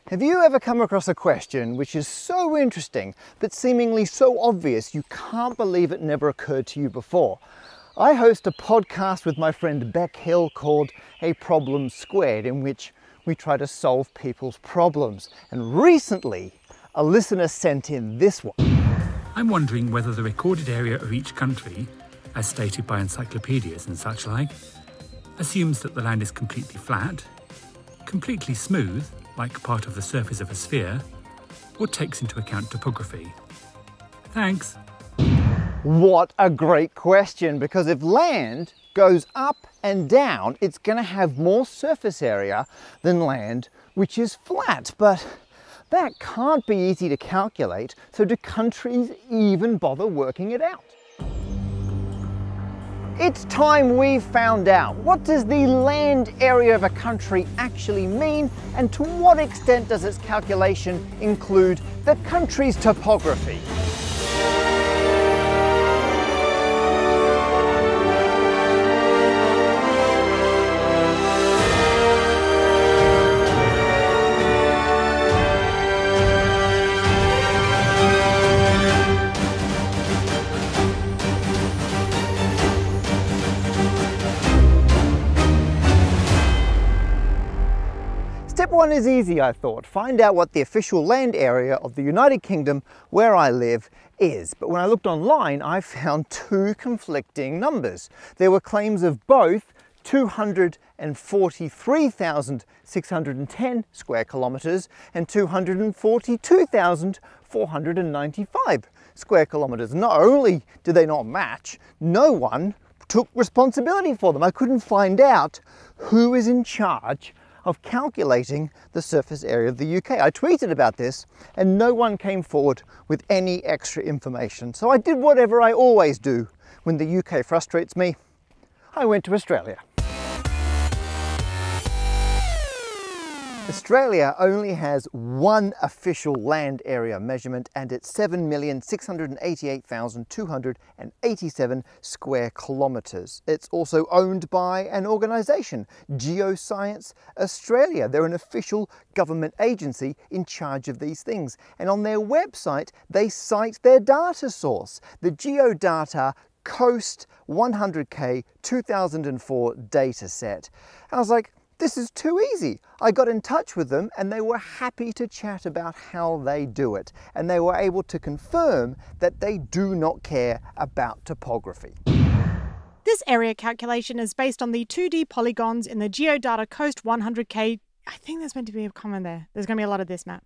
Have you ever come across a question which is so interesting but seemingly so obvious you can't believe it never occurred to you before? I host a podcast with my friend Bec Hill called A Problem Squared, in which we try to solve people's problems. And recently, a listener sent in this one. I'm wondering whether the recorded area of each country, as stated by encyclopedias and such like, assumes that the land is completely flat, completely smooth, like part of the surface of a sphere, or takes into account topography. Thanks. What a great question, because if land goes up and down, it's going to have more surface area than land which is flat. But that can't be easy to calculate, so do countries even bother working it out? It's time we found out. What does the land area of a country actually mean, and to what extent does its calculation include the country's topography? Step one is easy, I thought. Find out what the official land area of the United Kingdom, where I live, is. But when I looked online, I found two conflicting numbers. There were claims of both 243,610 square kilometres and 242,495 square kilometres. Not only did they not match, no one took responsibility for them. I couldn't find out who is in charge of calculating the surface area of the UK. I tweeted about this and no one came forward with any extra information. So I did whatever I always do when the UK frustrates me. I went to Australia. Australia only has one official land area measurement, and it's 7,688,287 square kilometres. It's also owned by an organisation, Geoscience Australia. They're an official government agency in charge of these things. And on their website, they cite their data source, the Geodata Coast 100K 2004 data set. And I was like, this is too easy. I got in touch with them and they were happy to chat about how they do it. And they were able to confirm that they do not care about topography. This area calculation is based on the 2D polygons in the Geodata Coast 100K. I think there's meant to be a comment there. There's going to be a lot of this, Matt.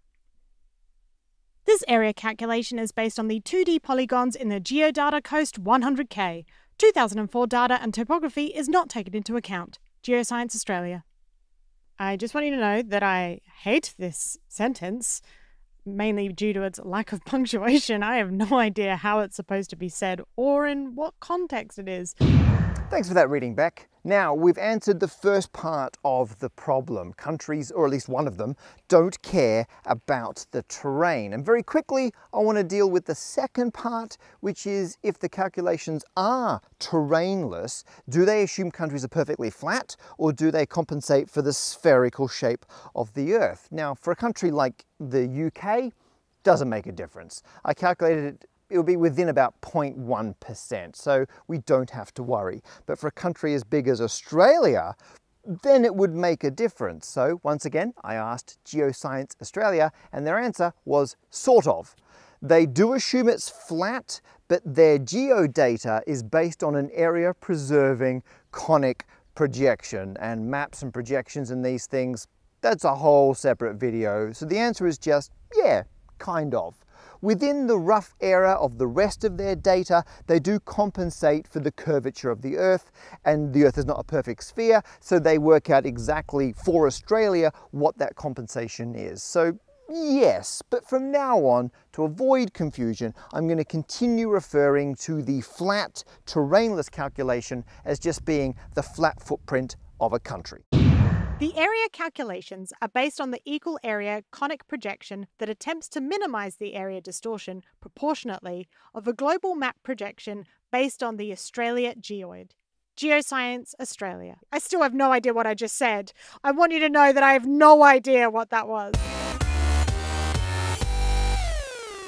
This area calculation is based on the 2D polygons in the Geodata Coast 100K. 2004 data and topography is not taken into account. Geoscience Australia. I just want you to know that I hate this sentence, mainly due to its lack of punctuation. I have no idea how it's supposed to be said or in what context it is. Thanks for that reading, Bec. Now, we've answered the first part of the problem. Countries, or at least one of them, don't care about the terrain. And very quickly, I want to deal with the second part, which is if the calculations are terrainless, do they assume countries are perfectly flat, or do they compensate for the spherical shape of the Earth? Now, for a country like the UK, doesn't make a difference. I calculated it will be within about 0.1%, so we don't have to worry. But for a country as big as Australia, then it would make a difference. So once again, I asked Geoscience Australia, and their answer was sort of. They do assume it's flat, but their geodata is based on an area preserving conic projection, and maps and projections and these things, that's a whole separate video. So the answer is just, yeah, kind of. Within the rough area of the rest of their data, they do compensate for the curvature of the Earth, and the Earth is not a perfect sphere, so they work out exactly for Australia what that compensation is. So yes, but from now on, to avoid confusion, I'm going to continue referring to the flat, terrainless calculation as just being the flat footprint of a country. The area calculations are based on the equal area conic projection that attempts to minimize the area distortion proportionately of a global map projection based on the Australia geoid. Geoscience Australia. I still have no idea what I just said. I want you to know that I have no idea what that was.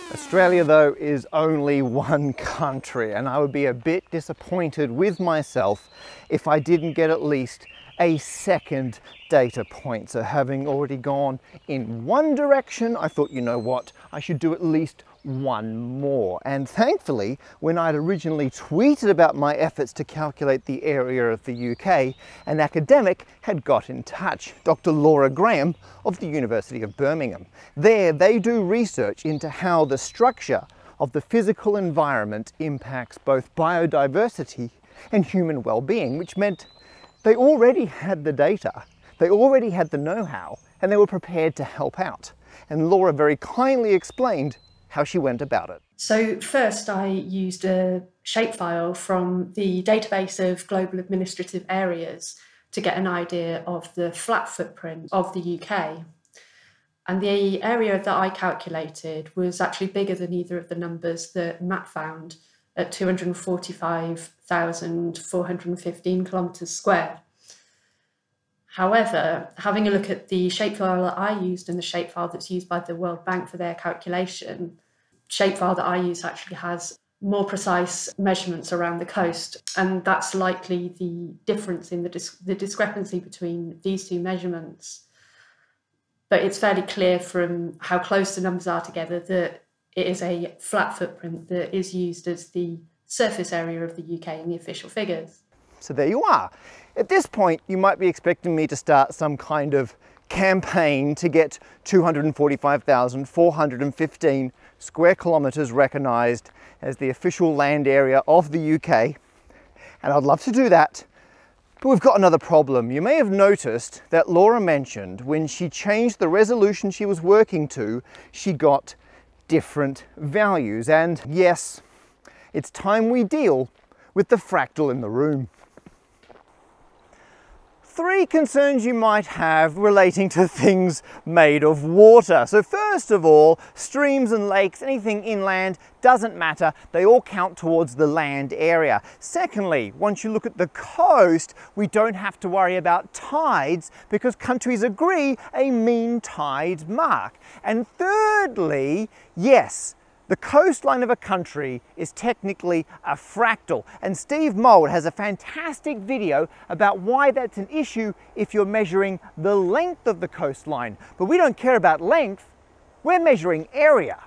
Australia, though, is only one country, and I would be a bit disappointed with myself if I didn't get at least a second data point. So having already gone in one direction, I thought, you know what, I should do at least one more. And thankfully, when I'd originally tweeted about my efforts to calculate the area of the UK, an academic had got in touch, Dr. Laura Graham of the University of Birmingham. There, they do research into how the structure of the physical environment impacts both biodiversity and human well-being, which meant they already had the data, they already had the know-how, and they were prepared to help out. And Laura very kindly explained how she went about it. So first I used a shapefile from the database of global administrative areas to get an idea of the flat footprint of the UK. And the area that I calculated was actually bigger than either of the numbers that Matt found at 245,415 kilometres squared. However, having a look at the shapefile that I used and the shapefile that's used by the World Bank for their calculation, shapefile that I use actually has more precise measurements around the coast, and that's likely the difference in the discrepancy between these two measurements. But it's fairly clear from how close the numbers are together that it is a flat footprint that is used as the surface area of the UK in the official figures. So there you are. At this point, you might be expecting me to start some kind of campaign to get 245,415 square kilometres recognised as the official land area of the UK. And I'd love to do that, but we've got another problem. You may have noticed that Laura mentioned when she changed the resolution she was working to, she got different values. And yes, it's time we deal with the fractal in the room. 3 concerns you might have relating to things made of water. So first of all, streams and lakes, anything inland, doesn't matter. They all count towards the land area. Secondly, once you look at the coast, we don't have to worry about tides because countries agree a mean tide mark. And thirdly, yes, the coastline of a country is technically a fractal, and Steve Mould has a fantastic video about why that's an issue if you're measuring the length of the coastline. But we don't care about length, we're measuring area.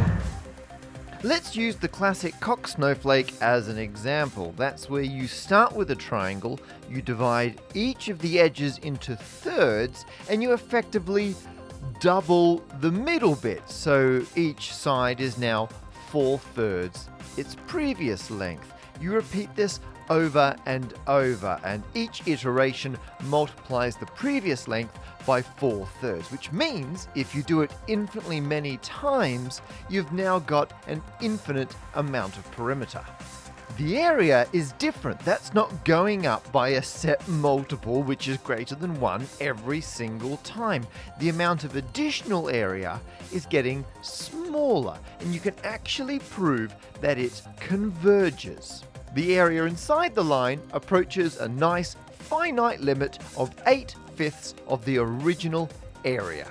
Let's use the classic cock snowflake as an example. That's where you start with a triangle, you divide each of the edges into thirds, and you effectively double the middle bit, so each side is now 4/3 its previous length. You repeat this over and over, and each iteration multiplies the previous length by 4/3, which means if you do it infinitely many times, you've now got an infinite amount of perimeter. The area is different. That's not going up by a set multiple which is greater than 1 every single time. The amount of additional area is getting smaller, and you can actually prove that it converges. The area inside the line approaches a nice finite limit of 8/5 of the original area.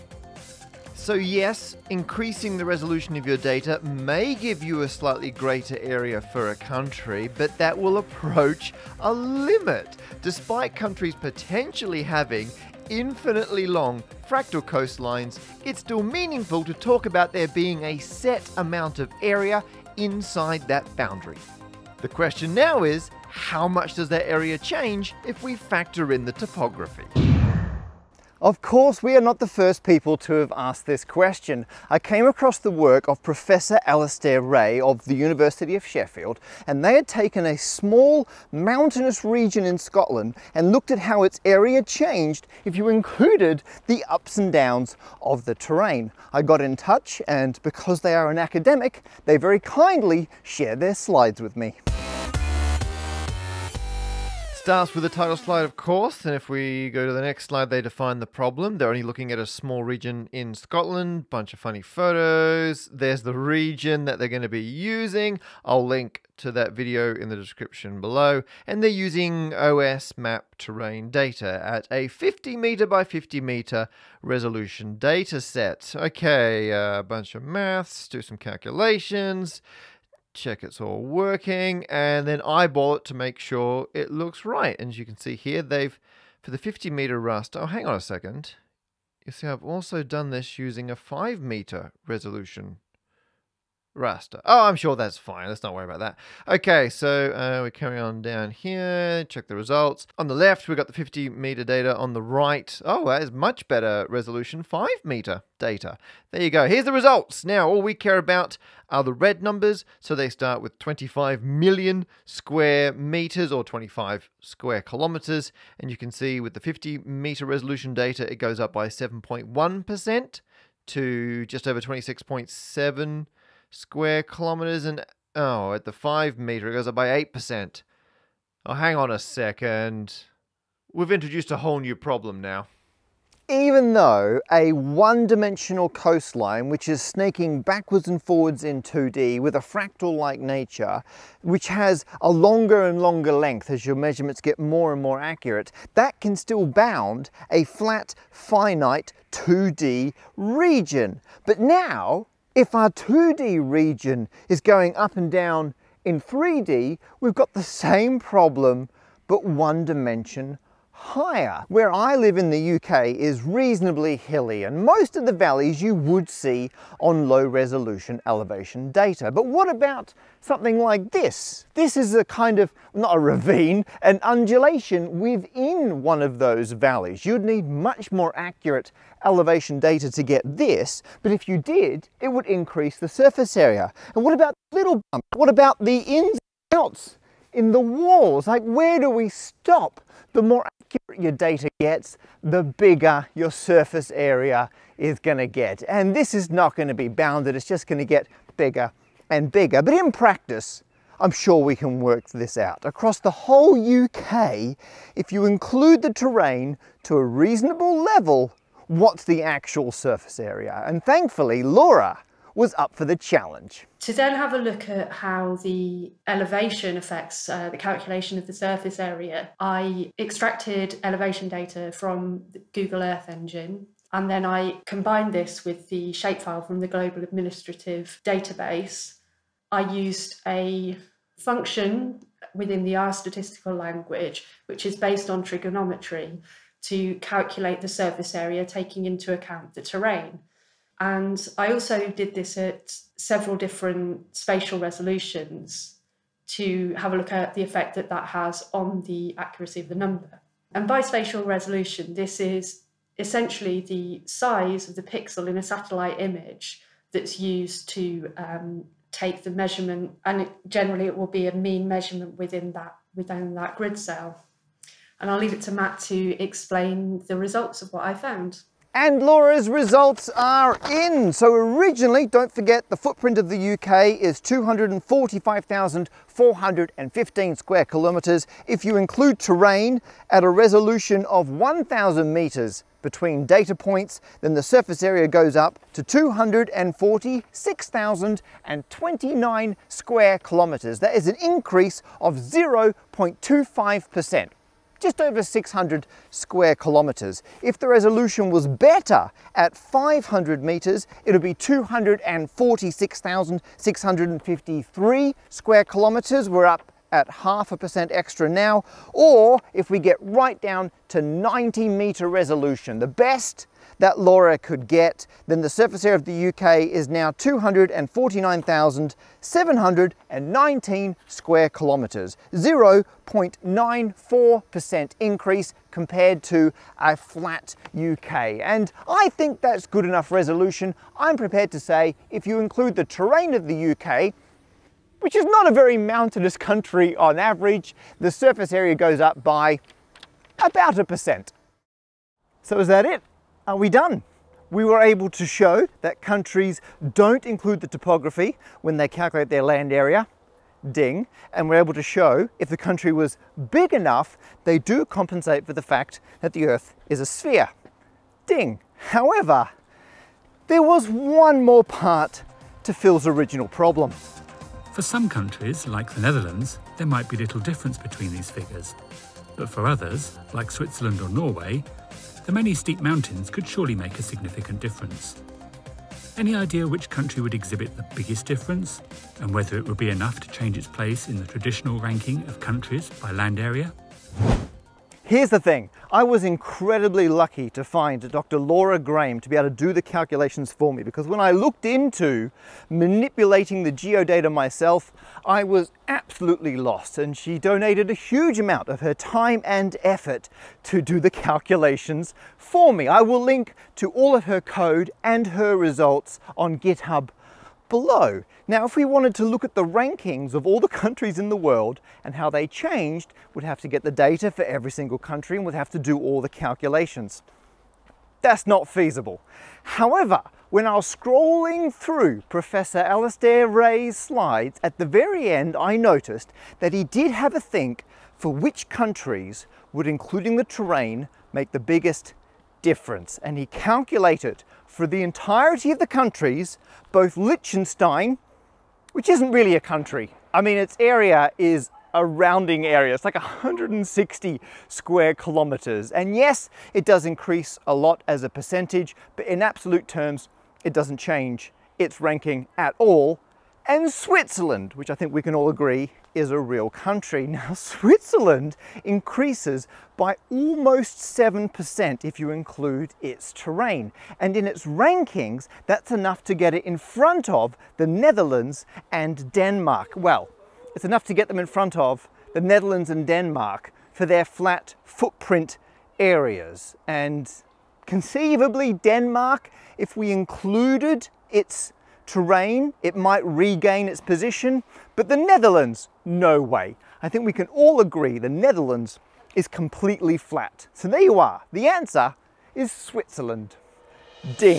So yes, increasing the resolution of your data may give you a slightly greater area for a country, but that will approach a limit. Despite countries potentially having infinitely long fractal coastlines, it's still meaningful to talk about there being a set amount of area inside that boundary. The question now is, how much does that area change if we factor in the topography? Of course, we are not the first people to have asked this question. I came across the work of Professor Alasdair Rae of the University of Sheffield, and they had taken a small mountainous region in Scotland and looked at how its area changed if you included the ups and downs of the terrain. I got in touch, and because they are an academic, they very kindly shared their slides with me. Starts with the title slide, of course, and if we go to the next slide, they define the problem. They're only looking at a small region in Scotland, bunch of funny photos. There's the region that they're going to be using. I'll link to that video in the description below. And they're using OS map terrain data at a 50 meter by 50 meter resolution data set. Okay, a bunch of maths, do some calculations, check it's all working, and then eyeball it to make sure it looks right. And as you can see here, they've, for the 50 meter raster, oh, hang on a second. You see, I've also done this using a 5 meter resolution raster. Oh, I'm sure that's fine. Let's not worry about that. Okay, so we carry on down here, check the results. On the left, we've got the 50 meter data. On the right, oh, that is much better resolution, 5 meter data. There you go. Here's the results. Now, all we care about are the red numbers. So they start with 25 million square meters or 25 square kilometers. And you can see with the 50 meter resolution data, it goes up by 7.1% to just over 26.7 square kilometers, and oh, at the 5 meter it goes up by 8%. Oh, hang on a second. We've introduced a whole new problem now. Even though a one-dimensional coastline, which is snaking backwards and forwards in 2D with a fractal-like nature, which has a longer and longer length as your measurements get more and more accurate, that can still bound a flat, finite 2D region. But now, if our 2D region is going up and down in 3D, we've got the same problem, but one dimension higher. Where I live in the UK is reasonably hilly, and most of the valleys you would see on low resolution elevation data. But what about something like this? This is a kind of, not a ravine, an undulation within one of those valleys. You'd need much more accurate elevation data to get this, but if you did, it would increase the surface area. And what about little bumps? What about the ins and outs in the walls? Like, where do we stop? The more accurate your data gets, the bigger your surface area is going to get. And this is not going to be bounded, it's just going to get bigger and bigger. But in practice, I'm sure we can work this out. Across the whole UK, if you include the terrain to a reasonable level, what's the actual surface area? And thankfully, Laura was up for the challenge. To then have a look at how the elevation affects the calculation of the surface area, I extracted elevation data from the Google Earth engine, and then I combined this with the shapefile from the Global Administrative Database. I used a function within the R statistical language, which is based on trigonometry, to calculate the surface area, taking into account the terrain. And I also did this at several different spatial resolutions to have a look at the effect that that has on the accuracy of the number. And by spatial resolution, this is essentially the size of the pixel in a satellite image that's used to take the measurement, and generally it will be a mean measurement within that grid cell. And I'll leave it to Matt to explain the results of what I found. And Laura's results are in. So originally, don't forget, the footprint of the UK is 245,415 square kilometres. If you include terrain at a resolution of 1,000 metres between data points, then the surface area goes up to 246,029 square kilometres. That is an increase of 0.25%. Just over 600 square kilometres. If the resolution was better at 500 metres, it would be 246,653 square kilometres. We're up at 0.5% extra now. Or if we get right down to 90 metre resolution, the best that Laura could get, then the surface area of the UK is now 249,719 square kilometres, 0.94% increase compared to a flat UK. And I think that's good enough resolution. I'm prepared to say if you include the terrain of the UK, which is not a very mountainous country on average, the surface area goes up by about 1%. So is that it? Are we done? We were able to show that countries don't include the topography when they calculate their land area. ding, and we're able to show if the country was big enough, they do compensate for the fact that the Earth is a sphere, ding. However, there was one more part to Phil's original problem. For some countries, like the Netherlands, there might be little difference between these figures. But for others, like Switzerland or Norway, the many steep mountains could surely make a significant difference. Any idea which country would exhibit the biggest difference, and whether it would be enough to change its place in the traditional ranking of countries by land area? Here's the thing, I was incredibly lucky to find Dr. Laura Graham to be able to do the calculations for me, because when I looked into manipulating the geodata myself, I was absolutely lost, and she donated a huge amount of her time and effort to do the calculations for me. I will link to all of her code and her results on GitHub below. Now, if we wanted to look at the rankings of all the countries in the world and how they changed, we'd have to get the data for every single country and we'd have to do all the calculations. That's not feasible. However, when I was scrolling through Professor Alasdair Rae's slides, at the very end I noticed that he did have a think for which countries would, including the terrain, make the biggest difference. And he calculated for the entirety of the countries, both Liechtenstein, which isn't really a country. I mean, its area is a rounding area. It's like 160 square kilometers. And yes, it does increase a lot as a percentage, but in absolute terms, it doesn't change its ranking at all. And Switzerland, which I think we can all agree is a real country. Now, Switzerland increases by almost 7% if you include its terrain. And in its rankings, that's enough to get it in front of the Netherlands and Denmark. Well, it's enough to get them in front of the Netherlands and Denmark for their flat footprint areas. And conceivably, Denmark, if we included its terrain, it might regain its position, but the Netherlands, no way. I think we can all agree the Netherlands is completely flat. So there you are. The answer is Switzerland. Ding.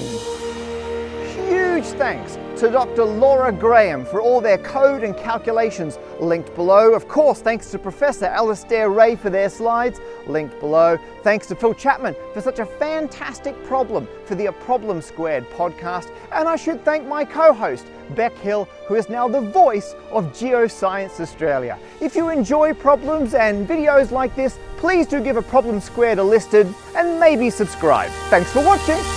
Huge thanks to Dr. Laura Graham for all their code and calculations linked below. Of course, thanks to Professor Alasdair Rae for their slides linked below. Thanks to Phil Chapman for such a fantastic problem for the A Problem Squared podcast. And I should thank my co-host, Bec Hill, who is now the voice of Geoscience Australia. If you enjoy problems and videos like this, please do give A Problem Squared a listed and maybe subscribe. Thanks for watching.